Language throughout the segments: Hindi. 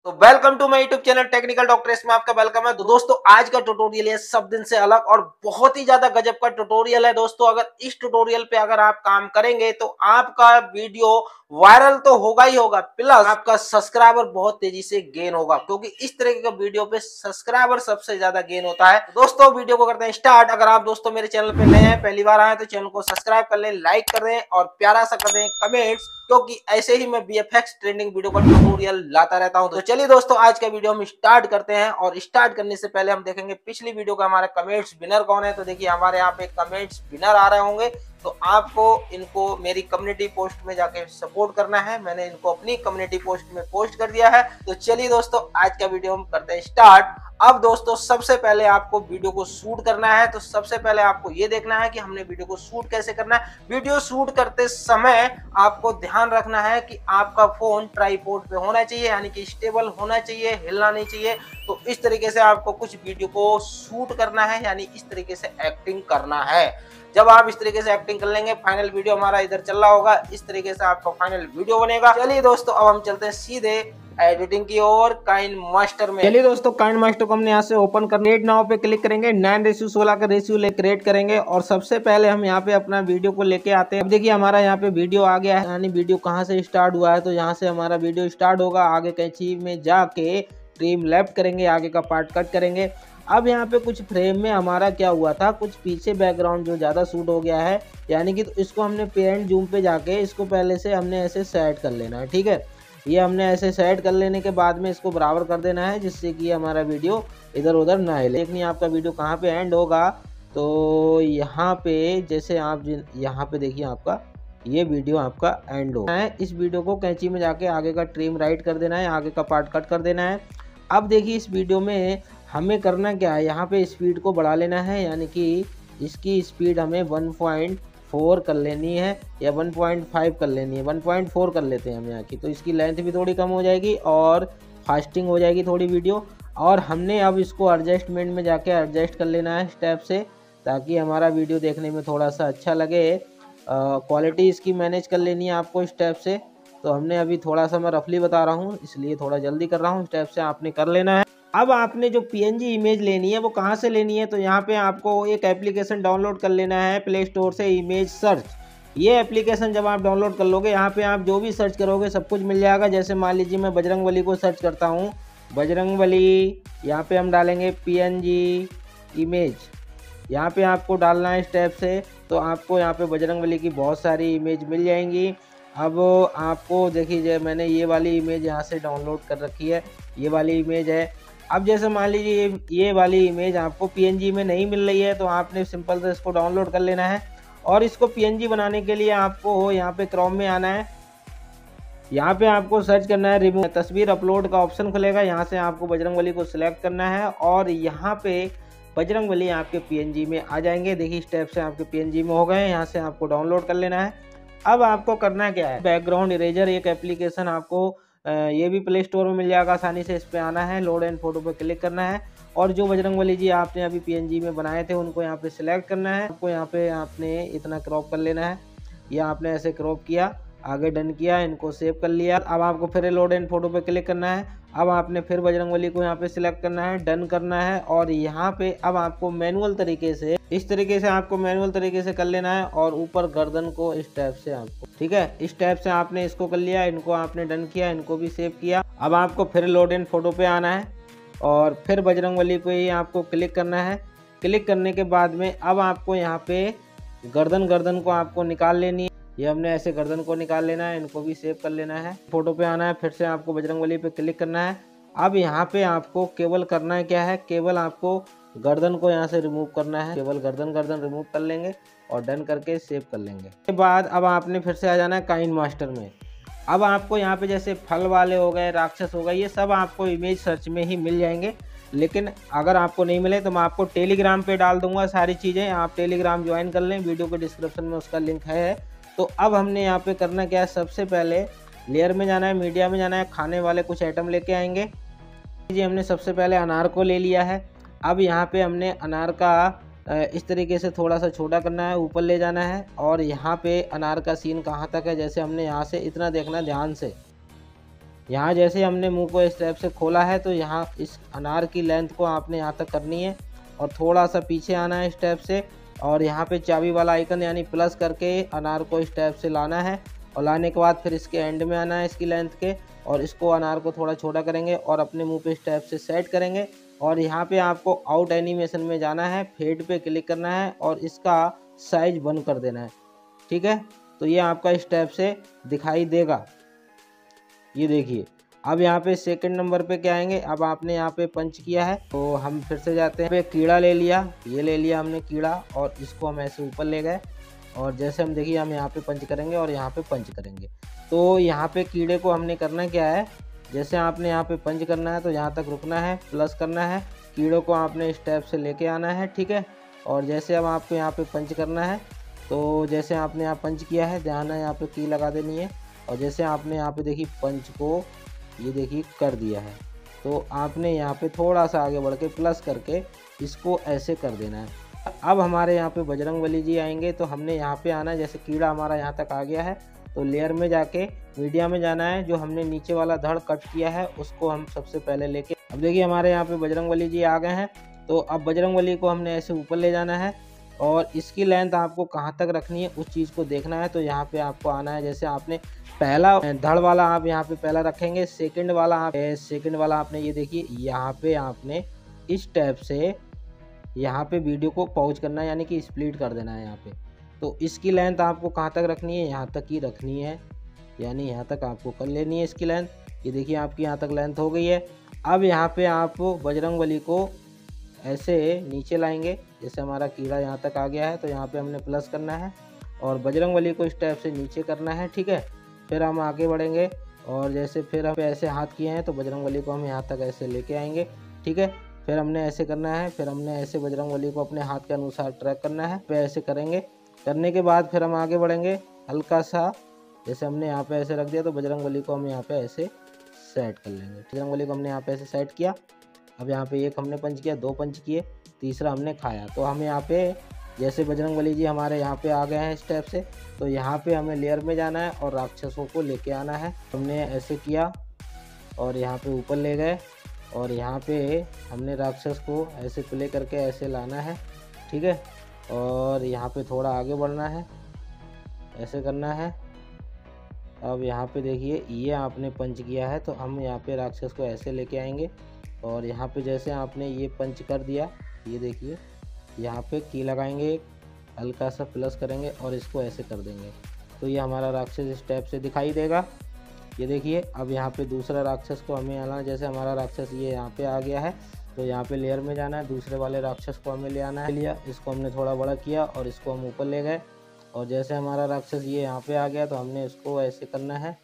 तो welcome to my YouTube channel technical doctor, इसमें आपका वेलकम है। तो दोस्तों आज का ट्यूटोरियल है सब दिन से अलग और बहुत ही ज्यादा गजब का ट्यूटोरियल है। दोस्तों अगर इस ट्यूटोरियल पे अगर आप काम करेंगे तो आपका वीडियो वायरल तो होगा ही होगा, प्लस आपका सब्सक्राइबर बहुत तेजी से गेन होगा, क्योंकि इस तरीके का वीडियो पे सब्सक्राइबर सबसे ज्यादा गेन होता है। दोस्तों वीडियो को करते हैं स्टार्ट। अगर आप दोस्तों मेरे चैनल पे नए हैं, पहली बार आए तो चैनल को सब्सक्राइब कर लें, लाइक कर दें और प्यारा सा कर दें कमेंट्स, क्योंकि ऐसे ही मैं VFX ट्रेंडिंग वीडियो का ट्यूटोरियल लाता रहता हूं। तो चलिए दोस्तों आज का वीडियो हम स्टार्ट करते हैं, और स्टार्ट करने से पहले हम देखेंगे पिछली वीडियो का हमारा कमेंट्स विनर कौन है। तो देखिए हमारे यहाँ पे कमेंट्स विनर आ रहे होंगे, तो आपको इनको मेरी कम्युनिटी पोस्ट में जाके सपोर्ट करना है। मैंने इनको अपनी कम्युनिटी पोस्ट में पोस्ट कर दिया है। तो चलिए दोस्तों आज का वीडियो हम करते हैं स्टार्ट। अब दोस्तों सबसे पहले आपको वीडियो को शूट करना है, तो सबसे पहले आपको ये देखना है कि हमने वीडियो को शूट कैसे करना है। वीडियो शूट करते समय आपको ध्यान रखना है कि आपका फोन ट्राइपॉड पे होना चाहिए, यानी कि स्टेबल होना चाहिए, हिलना नहीं चाहिए। तो इस तरीके से आपको कुछ वीडियो को शूट करना है, यानी इस तरीके से एक्टिंग करना है। जब आप इस तरीके से एक्टिंग कर लेंगे, फाइनल वीडियो हमारा इधर चल रहा होगा, इस तरीके से आपका फाइनल वीडियो बनेगा। चलिए दोस्तों अब हम चलते हैं सीधे एडिटिंग की ओर काइनमास्टर में। चलिए दोस्तों काइनमास्टर को हमने यहाँ से ओपन कर क्रिएट नाउ पे क्लिक करेंगे, 9:16 का रेशियो ले क्रिएट करेंगे, और सबसे पहले हम यहाँ पे अपना वीडियो को लेके आते हैं। अब देखिए हमारा यहाँ पे वीडियो आ गया है, यानी वीडियो कहाँ से स्टार्ट हुआ है, तो यहाँ से हमारा वीडियो स्टार्ट होगा। आगे कैंची में जाके ट्रिम लेफ्ट करेंगे, आगे का पार्ट कट करेंगे। अब यहाँ पे कुछ फ्रेम में हमारा क्या हुआ था, कुछ पीछे बैकग्राउंड जो ज़्यादा शूट हो गया है, यानी कि तो इसको हमने पेरेंट जूम पे जाके इसको पहले से हमने ऐसे सेट कर लेना है। ठीक है, ये हमने ऐसे सेट कर लेने के बाद में इसको बराबर कर देना है, जिससे कि हमारा वीडियो इधर उधर ना हिले। देखनी आपका वीडियो कहाँ पे एंड होगा, तो यहाँ पे जैसे आप यहाँ पे देखिए आपका ये वीडियो आपका एंड होगा है। इस वीडियो को कैंची में जाके आगे का ट्रिम राइट कर देना है, आगे का पार्ट कट कर देना है। अब देखिए इस वीडियो में हमें करना क्या है, यहाँ पे स्पीड को बढ़ा लेना है, यानी कि इसकी स्पीड हमें 1.4 कर लेनी है या 1.5 कर लेनी है। 1.4 कर लेते हैं हम यहाँ की, तो इसकी लेंथ भी थोड़ी कम हो जाएगी और फास्टिंग हो जाएगी थोड़ी वीडियो। और हमने अब इसको एडजस्टमेंट में जाके एडजस्ट कर लेना है स्टेप से, ताकि हमारा वीडियो देखने में थोड़ा सा अच्छा लगे। क्वालिटी इसकी मैनेज कर लेनी है आपको स्टेप से। तो हमने अभी थोड़ा सा मैं रफली बता रहा हूँ, इसलिए थोड़ा जल्दी कर रहा हूँ, स्टेप से आपने कर लेना है। अब आपने जो PNG इमेज लेनी है वो कहाँ से लेनी है, तो यहाँ पे आपको एक एप्लीकेशन डाउनलोड कर लेना है प्ले स्टोर से, इमेज सर्च। ये एप्लीकेशन जब आप डाउनलोड कर लोगे, यहाँ पे आप जो भी सर्च करोगे सब कुछ मिल जाएगा। जैसे मान लीजिए मैं बजरंगबली को सर्च करता हूँ, बजरंगबली, यहाँ पे हम डालेंगे PNG इमेज, यहाँ पे आपको डालना है स्टेप से। तो आपको यहाँ पे बजरंगबली की बहुत सारी इमेज मिल जाएंगी। अब आपको देखिए मैंने ये वाली इमेज यहाँ से डाउनलोड कर रखी है, ये वाली इमेज है। अब जैसे मान लीजिए ये वाली इमेज आपको PNG में नहीं मिल रही है, तो आपने सिंपल से इसको डाउनलोड कर लेना है। और इसको PNG बनाने के लिए आपको यहाँ पे क्रोम में आना है, यहाँ पे आपको सर्च करना है रिमूव, तस्वीर अपलोड का ऑप्शन खुलेगा। यहाँ से आपको बजरंगबली को सिलेक्ट करना है और यहाँ पे बजरंगबली आपके PNG में आ जाएंगे। देखिए स्टेप से आपके PNG में हो गए, यहाँ से आपको डाउनलोड कर लेना है। अब आपको करना क्या है, बैकग्राउंड इरेजर एक एप्लीकेशन आपको ये भी प्ले स्टोर में मिल जाएगा आसानी से। इस पे आना है, लोड एंड फोटो पे क्लिक करना है, और जो बजरंगबली जी आपने अभी PNG में बनाए थे उनको यहाँ पे सिलेक्ट करना है। आपको यहाँ पे आपने इतना क्रॉप कर लेना है, या आपने ऐसे क्रॉप किया, आगे डन किया, इनको सेव कर लिया। अब आपको फिर लोड एंड फोटो पे क्लिक करना है। अब आपने फिर बजरंगबली को यहाँ पे सिलेक्ट करना है, डन करना है, और यहाँ पे अब आपको मैनुअल तरीके से, इस तरीके से आपको मैनुअल तरीके से कर लेना है, और ऊपर गर्दन को इस टाइप से आपको, ठीक है, इस टाइप से आपने इसको कर लिया, इनको आपने डन किया, इनको भी सेव किया। अब आपको फिर लोड एंड फोटो पे आना है, और फिर बजरंगबली पे ही आपको क्लिक करना है। क्लिक करने के बाद में अब आपको यहाँ पे गर्दन को आपको निकाल लेनी है। ये हमने ऐसे गर्दन को निकाल लेना है, इनको भी सेव कर लेना है। फोटो पे आना है, फिर से आपको बजरंगबली पे क्लिक करना है। अब यहाँ पे आपको केवल करना है क्या है, केवल आपको गर्दन को यहाँ से रिमूव करना है, केवल गर्दन रिमूव कर लेंगे और डन करके सेव कर लेंगे। उसके बाद अब आपने फिर से आ जाना है काइनमास्टर में। अब आपको यहाँ पे जैसे फल वाले हो गए, राक्षस हो गए, ये सब आपको इमेज सर्च में ही मिल जाएंगे। लेकिन अगर आपको नहीं मिले तो मैं आपको टेलीग्राम पे डाल दूंगा सारी चीज़ें, आप टेलीग्राम ज्वाइन कर लें, वीडियो के डिस्क्रिप्शन में उसका लिंक है। तो अब हमने यहाँ पे करना क्या है, सबसे पहले लेयर में जाना है, मीडिया में जाना है, खाने वाले कुछ आइटम लेके आएंगे। जी हमने सबसे पहले अनार को ले लिया है। अब यहाँ पे हमने अनार का इस तरीके से थोड़ा सा छोटा करना है, ऊपर ले जाना है, और यहाँ पे अनार का सीन कहाँ तक है, जैसे हमने यहाँ से इतना देखना ध्यान से, यहाँ जैसे हमने मुंह को इस टाइप से खोला है तो यहाँ इस अनार की लेंथ को आपने यहाँ तक करनी है और थोड़ा सा पीछे आना है इस टाइप से, और यहाँ पे चाबी वाला आइकन यानी प्लस करके अनार को इस टाइप से लाना है, और लाने के बाद फिर इसके एंड में आना है इसकी लेंथ के, और इसको अनार को थोड़ा छोटा करेंगे और अपने मुंह पे इस टाइप से सेट करेंगे। और यहाँ पे आपको आउट एनिमेशन में जाना है, फेड पे क्लिक करना है और इसका साइज बंद कर देना है। ठीक है, तो ये आपका इस टाइप से दिखाई देगा। ये देखिए, अब यहाँ पे सेकंड नंबर पे क्या आएंगे, अब आपने यहाँ पे पंच किया है तो हम फिर से जाते हैं। पे कीड़ा ले लिया, ये ले लिया हमने कीड़ा, और इसको हम ऐसे ऊपर ले गए, और जैसे हम देखिए हम यहाँ पे पंच करेंगे और यहाँ पे पंच करेंगे। तो यहाँ पे कीड़े को हमने करना क्या है, जैसे आपने यहाँ पे पंच करना है तो यहाँ तक रुकना है, प्लस करना है, कीड़ों को आपने इस टाइप से लेके आना है। ठीक है, और जैसे अब आपको यहाँ पे पंच करना है तो जैसे आपने यहाँ पंच किया है, ध्यान है यहाँ पे की लगा देनी है, और जैसे आपने यहाँ पे देखिए पंच को ये देखिए कर दिया है, तो आपने यहाँ पे थोड़ा सा आगे बढ़ के प्लस करके इसको ऐसे कर देना है। अब हमारे यहाँ पे बजरंगबली जी आएंगे तो हमने यहाँ पे आना है, जैसे कीड़ा हमारा यहाँ तक आ गया है तो लेयर में जाके मीडिया में जाना है, जो हमने नीचे वाला धड़ कट किया है उसको हम सबसे पहले लेके, अब देखिए हमारे यहाँ पे बजरंगबली जी आ गए हैं। तो अब बजरंगबली को हमने ऐसे ऊपर ले जाना है, और इसकी लेंथ आपको कहाँ तक रखनी है उस चीज़ को देखना है। तो यहाँ पे आपको आना है, जैसे आपने पहला धड़ वाला आप यहाँ पे पहला रखेंगे, सेकंड वाला आपने ये देखिए यहाँ पे आपने इस टैब से यहाँ पे वीडियो को पॉज करना है, यानी कि स्प्लिट कर देना है यहाँ पे। तो इसकी लेंथ आपको कहाँ तक रखनी है, यहाँ तक ही रखनी है, यानी यहाँ तक आपको कर लेनी है इसकी लेंथ। ये देखिए आपकी यहाँ तक लेंथ हो गई है। अब यहाँ पे आप बजरंगबली को ऐसे नीचे लाएंगे, जैसे हमारा कीड़ा यहाँ तक आ गया है तो यहाँ पे हमने प्लस करना है और बजरंगबली को इस टाइप से नीचे करना है। ठीक है, फिर हम आगे बढ़ेंगे, और जैसे फिर हम ऐसे हाथ किए हैं तो बजरंगबली को हम यहाँ तक ऐसे लेके आएंगे। ठीक है, फिर हमने ऐसे करना है, फिर हमने ऐसे बजरंगबली को अपने हाथ के अनुसार ट्रैक करना है, फिर ऐसे करेंगे। करने के बाद फिर हम आगे बढ़ेंगे, हल्का सा जैसे हमने यहाँ पे ऐसे रख दिया तो बजरंगबली को हम यहाँ पे ऐसे सेट कर लेंगे। बजरंगबली को हमने यहाँ पे ऐसे सेट किया। अब यहाँ पे एक हमने पंच किया, दो पंच किए, तीसरा हमने खाया। तो हम यहाँ पे जैसे बजरंगबली जी हमारे यहाँ पे आ गए हैं इस टाइप से, तो यहाँ पे हमें लेयर में जाना है और राक्षसों को लेके आना है। हमने ऐसे किया और यहाँ पे ऊपर ले गए, और यहाँ पे हमने राक्षस को ऐसे प्ले करके ऐसे लाना है। ठीक है, और यहाँ पे थोड़ा आगे बढ़ना है, ऐसे करना है। अब यहाँ पे देखिए ये आपने पंच किया है तो हम यहाँ पे राक्षस को ऐसे लेके आएंगे, और यहाँ पे जैसे आपने ये पंच कर दिया, ये देखिए यहाँ पे की लगाएंगे, हल्का सा प्लस करेंगे और इसको ऐसे कर देंगे, तो ये हमारा राक्षस इस टाइप से दिखाई देगा। ये देखिए, अब यहाँ पे दूसरा राक्षस को हमें आना, जैसे हमारा राक्षस ये यहाँ पे आ गया है तो यहाँ पे लेयर में जाना है, दूसरे वाले राक्षस को हमें ले आना है। लिया, इसको हमने थोड़ा बड़ा किया और इसको हम ऊपर ले गए, और जैसे हमारा राक्षस ये यहाँ पे आ गया तो हमने इसको ऐसे करना है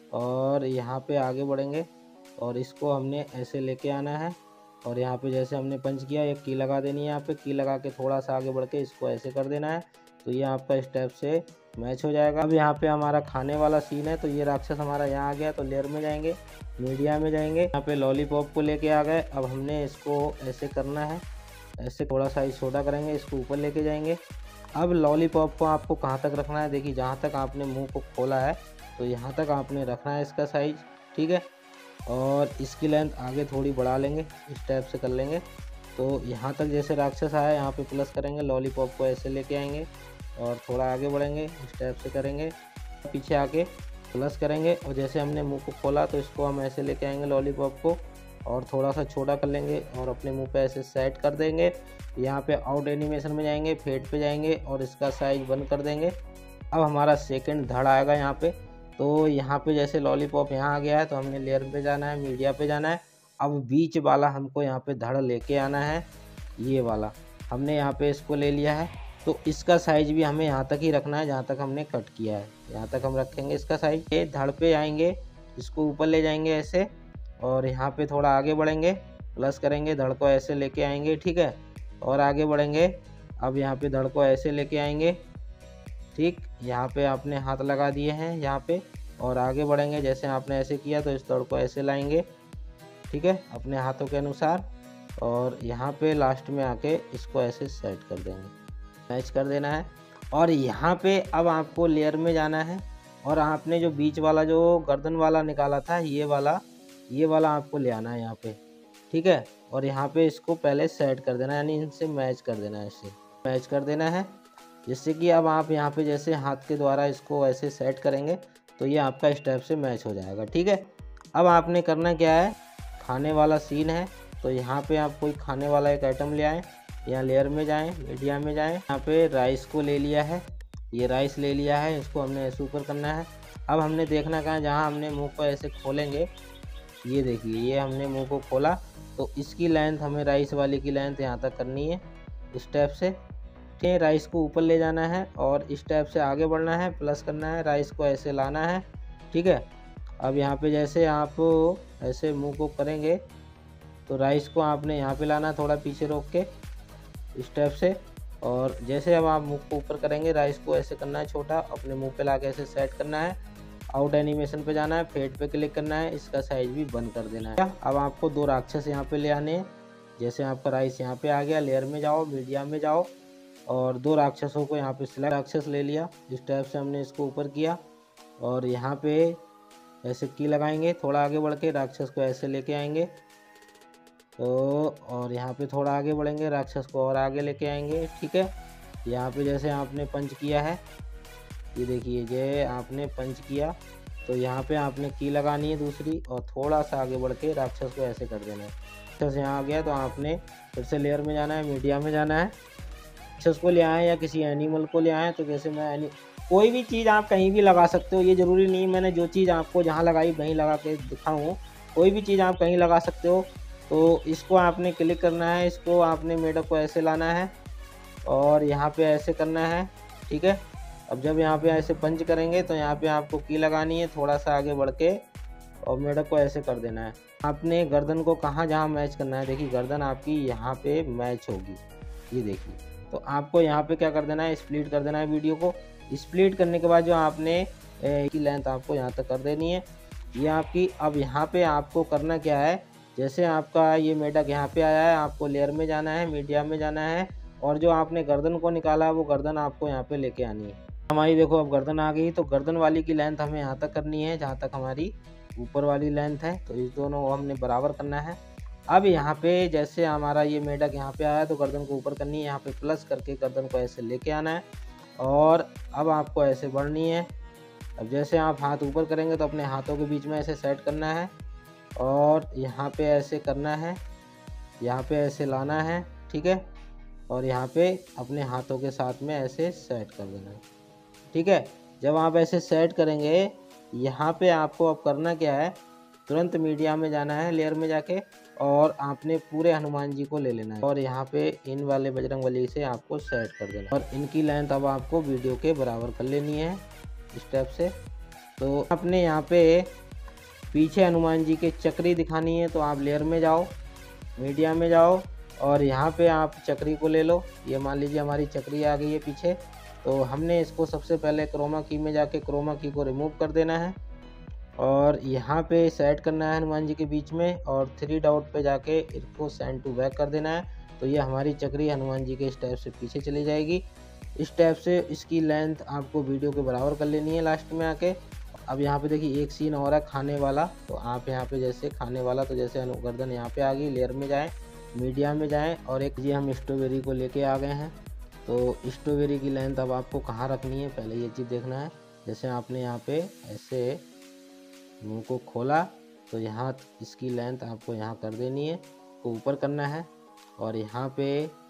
और यहाँ पे आगे बढ़ेंगे, और इसको हमने ऐसे लेके आना है, और यहाँ पे जैसे हमने पंच किया एक की लगा देनी है, यहाँ पे की लगा के थोड़ा सा आगे बढ़ के इसको ऐसे कर देना है, तो ये आपका स्टेप से मैच हो जाएगा। अब यहाँ पे हमारा खाने वाला सीन है, तो ये राक्षस हमारा यहाँ आ गया तो लेयर में जाएंगे, मीडिया में जाएंगे, यहाँ पे लॉलीपॉप को लेके आ गए। अब हमने इसको ऐसे करना है, ऐसे थोड़ा साइज छोटा करेंगे, इसको ऊपर लेके जाएंगे। अब लॉलीपॉप को आपको कहाँ तक रखना है, देखिए जहाँ तक आपने मुंह को खोला है तो यहाँ तक आपने रखना है इसका साइज। ठीक है, और इसकी लेंथ आगे थोड़ी बढ़ा लेंगे, इस टाइप से कर लेंगे। तो यहाँ तक जैसे राक्षस आया यहाँ पे प्लस करेंगे, लॉलीपॉप को ऐसे लेके आएंगे और थोड़ा आगे बढ़ेंगे, इस टाइप से करेंगे, पीछे आके प्लस करेंगे, और जैसे हमने मुंह को खोला तो इसको हम ऐसे लेके आएंगे लॉलीपॉप को, और थोड़ा सा छोटा कर लेंगे और अपने मुंह पे ऐसे सेट कर देंगे। यहाँ पे आउट एनिमेशन में जाएंगे, फेड पे जाएंगे और इसका साइज बंद कर देंगे। अब हमारा सेकंड धड़ आएगा यहाँ पे, तो यहाँ पे जैसे लॉलीपॉप यहाँ आ गया है तो हमने लेयर पे जाना है, मीडिया पे जाना है। अब बीच वाला हमको यहाँ पे धड़ लेके आना है, ये वाला हमने यहाँ पे इसको ले लिया है, तो इसका साइज भी हमें यहाँ तक ही रखना है जहाँ तक हमने कट किया है, यहाँ तक हम रखेंगे इसका साइज। ये धड़ पे आएंगे, इसको ऊपर ले जाएंगे ऐसे, और यहाँ पे थोड़ा आगे बढ़ेंगे, प्लस करेंगे, धड़ को ऐसे लेके आएंगे। ठीक है, और आगे बढ़ेंगे। अब यहाँ पे धड़ को ऐसे लेके आएंगे, ठीक, यहाँ पे आपने हाथ लगा दिए हैं यहाँ पे, और आगे बढ़ेंगे। जैसे आपने ऐसे किया तो इस धड़ को ऐसे लाएंगे, ठीक है, अपने हाथों के अनुसार, और यहाँ पे लास्ट में आके इसको ऐसे सेट कर देंगे, मैच कर देना है। और यहाँ पे अब आपको लेयर में जाना है और आपने जो बीच वाला जो गर्दन वाला निकाला था ये वाला आपको ले आना है यहाँ पे, ठीक है। और यहाँ पे इसको पहले सेट कर देना है, यानी इनसे मैच कर देना है, इससे मैच कर देना है, जिससे कि अब आप यहाँ पे जैसे हाथ के द्वारा इसको ऐसे सेट करेंगे तो ये आपका स्टेप से मैच हो जाएगा, ठीक है। अब आपने करना क्या है, खाने वाला सीन है तो यहाँ पे आप कोई खाने वाला एक आइटम ले आएँ, यहाँ लेयर में जाएँ, मीडिया में जाएँ, यहाँ पे राइस को ले लिया है, ये राइस ले लिया है, इसको हमने ऐसे ऊपर करना है। अब हमने देखना कहाँ, जहाँ हमने मुंह को ऐसे खोलेंगे, ये देखिए ये हमने मुंह को खोला तो इसकी लेंथ हमें राइस वाली की लेंथ यहाँ तक करनी है स्टेप से, ठीक है। राइस को ऊपर ले जाना है और स्टेप से आगे बढ़ना है, प्लस करना है, राइस को ऐसे लाना है, ठीक है। अब यहाँ पे जैसे आप ऐसे मुंह को करेंगे तो राइस को आपने यहाँ पे लाना, थोड़ा पीछे रोक के स्टेप से, और जैसे अब आप मुंह को ऊपर करेंगे राइस को ऐसे करना है छोटा, अपने मुंह पे ला के ऐसे सेट करना है, आउट एनिमेशन पे जाना है, फेड पे क्लिक करना है, इसका साइज भी बंद कर देना है। अब आपको 2 राक्षस यहाँ पे ले आने हैं, जैसे आपका राइस यहाँ पे आ गया, लेयर में जाओ, मीडिया में जाओ और 2 राक्षसों को यहाँ पे सिलेक्ट, राक्षस ले लिया, इस टाइप से हमने इसको ऊपर किया और यहाँ पे ऐसे की लगाएंगे, थोड़ा आगे बढ़ के राक्षस को ऐसे लेके आएंगे तो, और यहाँ पे थोड़ा आगे बढ़ेंगे, राक्षस को और आगे लेके आएंगे, ठीक है। यहाँ पे जैसे आपने पंच किया है, ये देखिए ये आपने पंच किया तो यहाँ पे आपने की लगानी है दूसरी और थोड़ा सा आगे बढ़ के राक्षस को ऐसे कर देना है। राक्षस यहाँ आ गया तो आपने फिर से लेयर में जाना है, मीडिया में जाना है, राक्षस को ले आए या किसी एनिमल को ले आए, तो जैसे मैं कोई भी चीज़ आप कहीं भी लगा सकते हो, ये ज़रूरी नहीं मैंने जो चीज़ आपको जहाँ लगाई वहीं लगा के दिखाऊँ, कोई भी चीज़ आप कहीं लगा सकते हो। तो इसको आपने क्लिक करना है, इसको आपने मेढक को ऐसे लाना है और यहाँ पे ऐसे करना है, ठीक है। अब जब यहाँ पे ऐसे पंच करेंगे तो यहाँ पे आपको की लगानी है, थोड़ा सा आगे बढ़ के और मेढक को ऐसे कर देना है। आपने गर्दन को कहाँ जहाँ मैच करना है, देखिए गर्दन आपकी यहाँ पे मैच होगी, ये देखिए। तो आपको यहाँ पे क्या कर देना है, स्प्लिट कर देना है वीडियो को। स्प्लिट करने के बाद जो आपने की लेंथ आपको यहाँ तक कर देनी है, ये आपकी। अब यहाँ पे आपको करना क्या है, जैसे आपका ये मेढक यहाँ पे आया है, आपको लेयर में जाना है, मीडिया में जाना है और जो आपने गर्दन को निकाला है वो गर्दन आपको यहाँ पे लेके आनी है। हमारी देखो अब गर्दन आ गई, तो गर्दन वाली की लेंथ हमें यहाँ तक करनी है जहाँ तक हमारी ऊपर वाली लेंथ है, तो इस दोनों को हमने बराबर करना है। अब यहाँ पे जैसे हमारा ये मेढक यहाँ पे आया तो गर्दन को ऊपर करनी है, यहाँ पे प्लस करके गर्दन को ऐसे लेके आना है और अब आपको ऐसे बढ़नी है। अब जैसे आप हाथ ऊपर करेंगे तो अपने हाथों के बीच में ऐसे सेट करना है और यहाँ पे ऐसे करना है, यहाँ पे ऐसे लाना है, ठीक है। और यहाँ पे अपने हाथों के साथ में ऐसे सेट कर देना है, ठीक है। जब आप ऐसे सेट करेंगे, यहाँ पे आपको अब करना क्या है, तुरंत मीडिया में जाना है, लेयर में जाके और आपने पूरे हनुमान जी को ले लेना है और यहाँ पे इन वाले बजरंगबली से आपको सेट कर देना है और इनकी लेंथ अब आपको वीडियो के बराबर कर लेनी है स्टेप से। तो आपने यहाँ पे पीछे हनुमान जी के चक्री दिखानी है तो आप लेयर में जाओ, मीडिया में जाओ और यहाँ पे आप चक्री को ले लो। ये मान लीजिए हमारी चक्री आ गई है पीछे, तो हमने इसको सबसे पहले क्रोमा की में जाके क्रोमा की को रिमूव कर देना है और यहाँ पे सेट करना है हनुमान जी के बीच में और 3 डॉट पे जाके इसको सेंड टू बैक कर देना है। तो ये हमारी चक्री हनुमान जी के स्टेप से पीछे चली जाएगी। इस स्टेप से इसकी लेंथ आपको वीडियो के बराबर कर लेनी है लास्ट में आके। अब यहाँ पे देखिए एक सीन और है खाने वाला, तो आप यहाँ पे जैसे खाने वाला, तो जैसे गर्दन यहाँ पे आ गई, लेयर में जाएँ, मीडिया में जाएँ और एक जी हम स्ट्रॉबेरी को लेके आ गए हैं। तो स्ट्रॉबेरी की लेंथ अब आपको कहाँ रखनी है, पहले ये चीज़ देखना है। जैसे आपने यहाँ पे ऐसे मुंह को खोला तो यहाँ इसकी लेंथ आपको यहाँ कर देनी है, को ऊपर करना है और यहाँ पे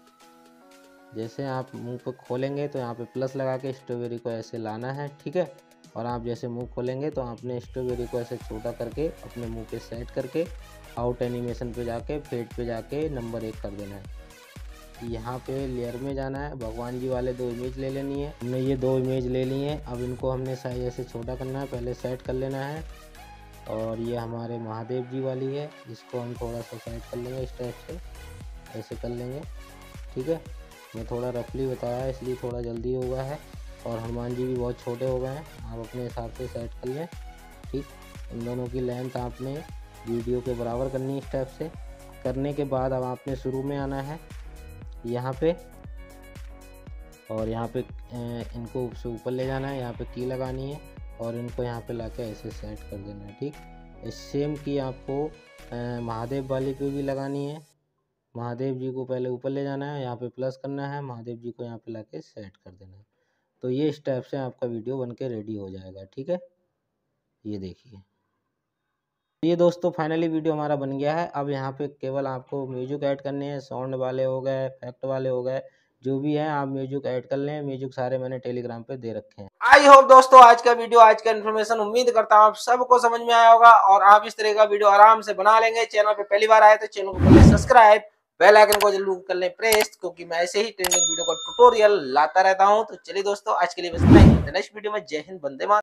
जैसे आप मुंह को खोलेंगे तो यहाँ पे प्लस लगा के स्ट्रॉबेरी को ऐसे लाना है, ठीक है। और आप जैसे मुंह खोलेंगे तो आपने स्ट्रॉबेरी को ऐसे छोटा करके अपने मुंह पे सेट करके आउट एनिमेशन पे जाके फेड पे जाके नंबर 1 कर देना है। यहाँ पे लेयर में जाना है, भगवान जी वाले 2 इमेज ले लेनी है। हमने ये 2 इमेज ले ली हैं, अब इनको हमने साइज ऐसे छोटा करना है, पहले सेट कर लेना है। और ये हमारे महादेव जी वाली है, इसको हम थोड़ा सा सेट कर लेंगे, इस टाइप से ऐसे कर लेंगे, ठीक है। मैं थोड़ा रफली बताया है इसलिए थोड़ा जल्दी हो गया है और हनुमान जी भी बहुत छोटे हो गए हैं, आप अपने हिसाब से सेट कर लें, ठीक। इन दोनों की लेंथ आपने वीडियो के बराबर करनी है स्टेप से। करने के बाद अब आपने शुरू में आना है यहाँ पे और यहाँ पे इनको से ऊपर ले जाना है, यहाँ पे की लगानी है और इनको यहाँ पे लाके ऐसे सेट कर देना है। ठीक, इस सेम की आपको महादेव वाली पे भी लगानी है। महादेव जी को पहले ऊपर ले जाना है, यहाँ पे प्लस करना है, महादेव जी को यहाँ पे लाके सेट कर देना है। तो ये स्टेप से आपका वीडियो बन के रेडी हो जाएगा। ठीक है, ये देखिए, ये दोस्तों फाइनली वीडियो हमारा बन गया है। अब यहाँ पे केवल आपको म्यूजिक ऐड करने हैं, साउंड वाले हो गए, इफेक्ट वाले हो गए, जो भी है आप म्यूजिक ऐड कर लें। म्यूजिक सारे मैंने टेलीग्राम पे दे रखे हैं। आई होप दोस्तों आज का वीडियो, आज का इन्फॉर्मेशन उम्मीद करता हूँ आप सबको समझ में आया होगा और आप इस तरह का वीडियो आराम से बना लेंगे। चैनल पे पहली बार आए तो चैनल को कर लें सब्सक्राइब, बेल आइकन को जरूर कर लें प्रेस, क्योंकि मैं ऐसे ही ट्रेंडिंग वीडियो का ट्यूटोरियल लाता रहता हूँ। तो चलिए दोस्तों आज के लिए बस इतना ही, नेक्स्ट वीडियो में। जय हिंद, वंदे मातरम।